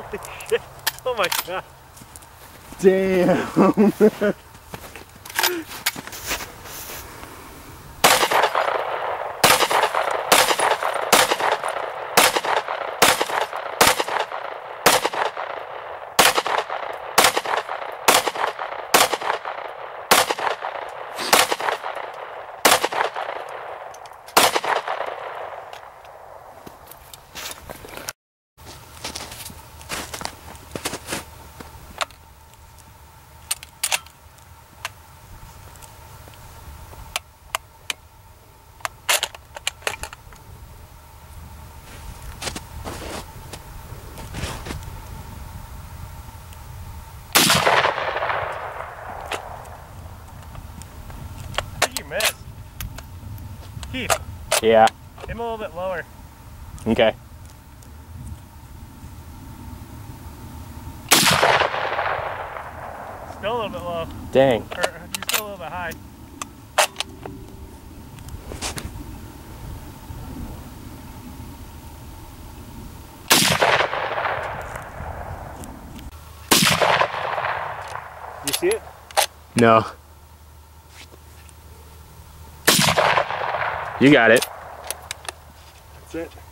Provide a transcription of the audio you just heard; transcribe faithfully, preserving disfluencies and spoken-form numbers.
Holy shit. Oh my god. Damn. Missed. Keith. Yeah. Aim a little bit lower. Okay. Still a little bit low. Dang. Or you're still a little bit high. You see it? No. You got it. That's it.